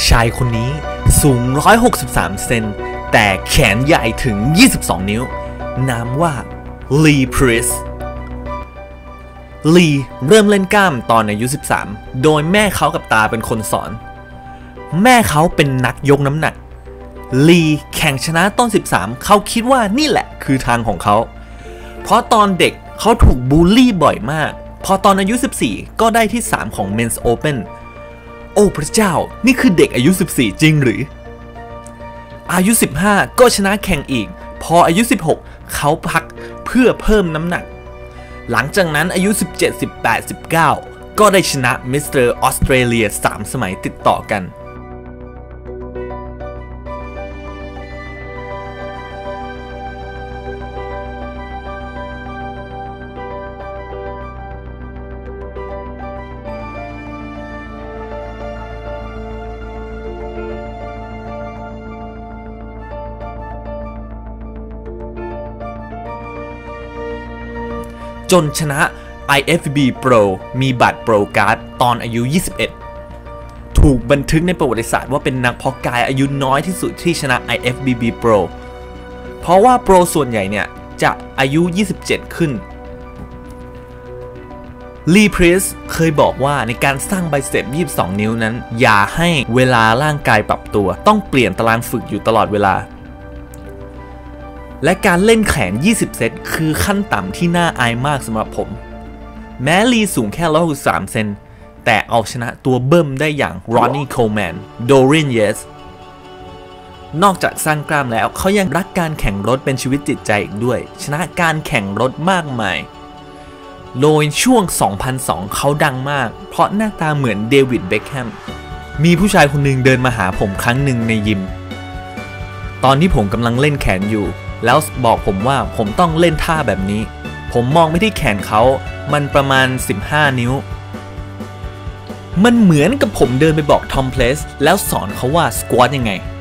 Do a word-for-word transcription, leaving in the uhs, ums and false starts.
ชายคนนี้สูงหนึ่งร้อยหกสิบสามเซนแต่แขนใหญ่ถึงยี่สิบสองนิ้วนามว่าลีพริสลีเริ่มเล่นกล้ามตอนอายุสิบสามโดยแม่เขากับตาเป็นคนสอนแม่เขาเป็นนักยกน้ำหนักลีแข่งชนะต้นสิบสามเขาคิดว่านี่แหละคือทางของเขาเพราะตอนเด็กเขาถูกบูลลี่บ่อยมากพอตอนอายุสิบสี่ก็ได้ที่สามของ Men's Open โอ้พระเจ้านี่คือเด็กอายุสิบสี่จริงหรืออายุสิบห้าก็ชนะแข่งอีกพออายุสิบหกเขาพักเพื่อเพิ่มน้ำหนักหลังจากนั้นอายุสิบเจ็ด สิบแปด สิบเก้าก็ได้ชนะมิสเตอร์ออสเตรเลียสามสมัยติดต่อกันจนชนะ ไอ เอฟ บี บี Pro มีบัตร Pro Card ตอนอายุยี่สิบเอ็ดถูกบันทึกในประวัติศาสตร์ว่าเป็นนักเพาะกายอายุน้อยที่สุดที่ชนะ ไอ เอฟ บี บี Pro เพราะว่าโปรส่วนใหญ่เนี่ยจะอายุยี่สิบเจ็ดขึ้นลีพริสเคยบอกว่าในการสร้างไบเซปยี่สิบสองนิ้วนั้นอย่าให้เวลาร่างกายปรับตัวต้องเปลี่ยนตารางฝึกอยู่ตลอดเวลาและการเล่นแขนยี่สิบเซตคือขั้นต่ำที่น่าอายมากสำหรับผมแม้ลีสูงแค่หนึ่งร้อยหกสิบสามเซนแต่เอาชนะตัวเบิ้มได้อย่างรอนนี่โคลแมนโดรินเยสนอกจากสร้างกล้ามแล้วเขายังรักการแข่งรถเป็นชีวิตจิตใจอีกด้วยชนะการแข่งรถมากมายโดยช่วงสองพันสองเขาดังมากเพราะหน้าตาเหมือนเดวิดเบ็คแฮมมีผู้ชายคนหนึ่งเดินมาหาผมครั้งหนึ่งในยิมตอนที่ผมกำลังเล่นแขนอยู่แล้วบอกผมว่าผมต้องเล่นท่าแบบนี้ผมมองไม่ที่แขนเขามันประมาณสิบห้านิ้วมันเหมือนกับผมเดินไปบอกทอมเพลสแล้วสอนเขาว่าสควอตยังไง